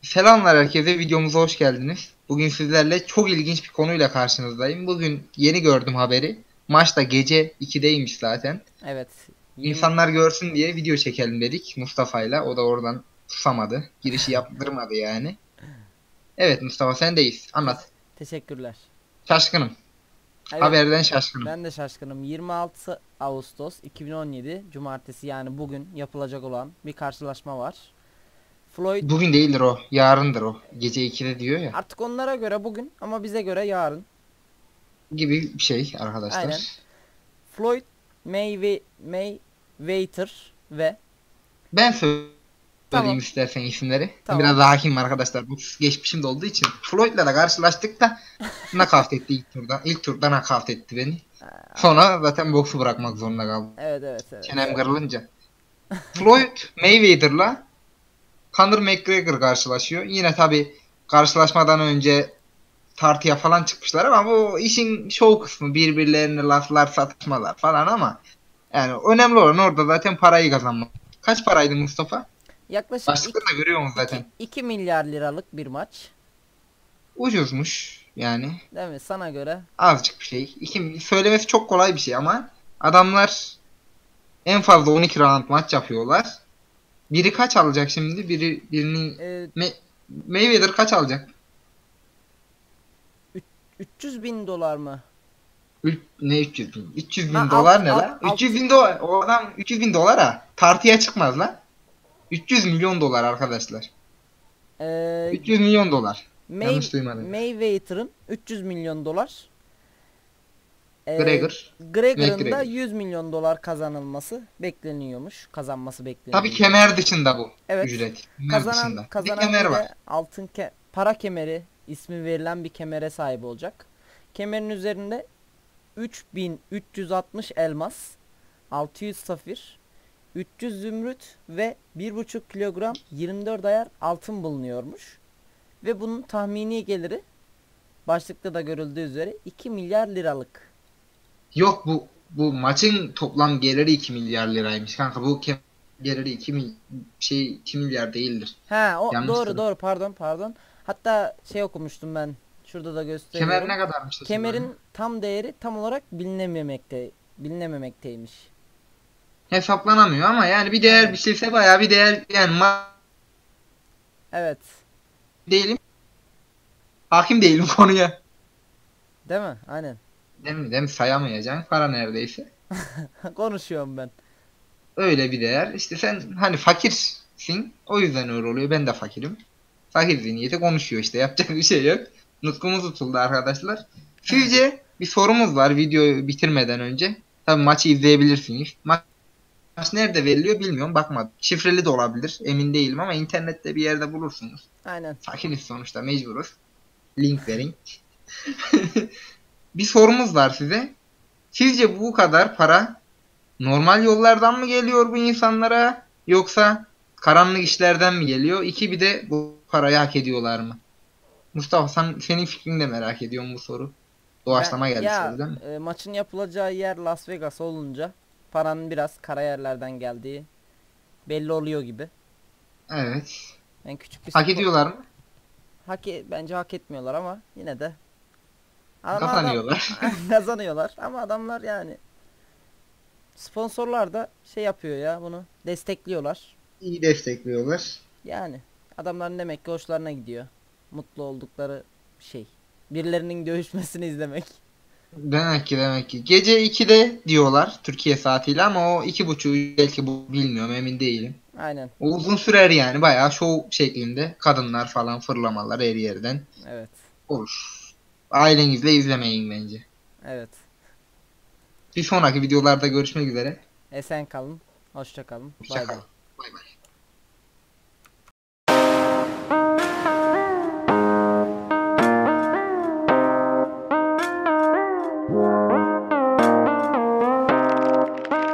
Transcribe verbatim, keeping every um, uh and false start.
Selamlar herkese, videomuza hoş geldiniz. Bugün sizlerle çok ilginç bir konuyla karşınızdayım. Bugün yeni gördüm haberi. Maç da gece ikideymiş zaten. Evet. yirmi İnsanlar görsün diye video çekelim dedik Mustafa'yla. O da oradan susamadı. Girişi yaptırmadı yani. Evet Mustafa, sendeyiz. te- Anlat. teşekkürler. Şaşkınım. Evet, Haberden şaşkınım. ben de şaşkınım. yirmi altı Ağustos iki bin on yedi Cumartesi, yani bugün yapılacak olan bir karşılaşma var. Floyd Bugün değildir o. Yarındır o. Gece ikide diyor ya. artık onlara göre bugün ama bize göre yarın. Gibi bir şey Aynen. arkadaşlar. Floyd Maywe Mayweather ve Ben söyleyeyim tamam istersen isimleri. tamam Biraz daha hakimim arkadaşlar. Bu geçmişim de olduğu için. Floyd'la da karşılaştık da nakavt etti ilk turda. İlk turda nakavt etti beni. Sonra zaten boksu bırakmak zorunda kaldım. evet evet evet. Çenem kırılınca. Floyd Mayweather'la Conor McGregor karşılaşıyor. Yine tabi karşılaşmadan önce tartıya falan çıkmışlar ama bu işin şov kısmı. Birbirlerine laflar, satışmalar falan ama yani önemli olan orada zaten parayı kazanmak. Kaç paraydı Mustafa? Yaklaşık Başlıkta da görüyor musun zaten? iki milyar liralık bir maç. Ucuzmuş yani. Değil mi? Sana göre. Azıcık bir şey. İki, söylemesi çok kolay bir şey ama adamlar en fazla on iki round maç yapıyorlar. Biri kaç alacak şimdi? Biri birini Ee, Me Mayweather kaç alacak? üç yüz bin dolar mı? Ü- ne üç yüz bin? üç yüz Ha, bin alt, dolar ne alt, la? üç yüz alt, bin dolar. O adam üç yüz bin dolara tartıya çıkmaz la. üç yüz milyon dolar arkadaşlar. Ee, üç yüz milyon dolar. May, Yanlış duymadım. Mayweather'ın üç yüz milyon dolar, ee, Gregor. Gregor'ın da McGregor. yüz milyon dolar kazanılması bekleniyormuş. Kazanması Tabii bekleniyormuş. kemer dışında bu Evet. ücret. Kemer Kazanan dışında. Bir de kazanan kemer bir var. de altın ke para kemeri ismi verilen bir kemere sahip olacak. Kemerin üzerinde üç bin üç yüz altmış elmas, altı yüz safir, üç yüz zümrüt ve bir buçuk kilogram yirmi dört ayar altın bulunuyormuş. Ve bunun tahmini geliri başlıkta da görüldüğü üzere iki milyar liralık. Yok, bu bu maçın toplam geliri iki milyar liraymış kanka. Bu kemer geliri iki mil şey iki milyar değildir. Ha, o doğru Yanlıştır. doğru, pardon pardon. Hatta şey okumuştum ben. Şurada da Kemer gösteriyorum. ne kadarmış acaba ya? Kemerin tam değeri tam olarak bilinememekte bilinememekteymiş. Hesaplanamıyor ama yani bir değer bir Aynen. şeyse bayağı bir değer yani ma Evet. değilim. Hakim değilim konuya. Değil mi? Aynen. Değil mi? Değil mi? Sayamayacaksın para neredeyse. Konuşuyorum ben. Öyle bir değer. İşte sen hani fakirsin. O yüzden öyle oluyor. Ben de fakirim. Fakir zihniyeti konuşuyor işte. Yapacak bir şey yok. Nutkumuz tutuldu arkadaşlar. Sizce bir sorumuz var videoyu bitirmeden önce. Tabii maçı izleyebilirsiniz. Maç nerede veriliyor bilmiyorum. Bakmadım. Şifreli de olabilir. Emin değilim ama internette bir yerde bulursunuz. Aynen. Fakiriz sonuçta, mecburuz. Link verin. Bir sorumuz var size. Sizce bu kadar para normal yollardan mı geliyor bu insanlara, yoksa karanlık işlerden mi geliyor? İki, bir de bu parayı hak ediyorlar mı? Mustafa, sen, senin fikrini de merak ediyorum bu soru. Ben Doğaçlama geldi ya soru değil mi? e, maçın yapılacağı yer Las Vegas olunca paranın biraz kara yerlerden geldiği belli oluyor gibi. Evet. Ben küçük bir Hak spor ediyorlar mı? hak e- bence hak etmiyorlar ama yine de ama adam Kazanıyorlar. kazanıyorlar ama adamlar yani sponsorlar da şey yapıyor ya, bunu destekliyorlar. İyi destekliyorlar. Yani adamların demek ki hoşlarına gidiyor. Mutlu oldukları şey. Birilerinin dövüşmesini izlemek. Demek ki demek ki. Gece ikide diyorlar Türkiye saatiyle ama o iki buçuğu belki, bu bilmiyorum, emin değilim. Aynen. O uzun sürer yani, bayağı şov şeklinde kadınlar falan fırlamalar her yerden Evet. olur. Ailenizle izlemeyin bence. Evet. Bir sonraki videolarda görüşmek üzere. Esen kalın. Hoşça kalın. Hoşça Bay bay. kalın. Bay bay.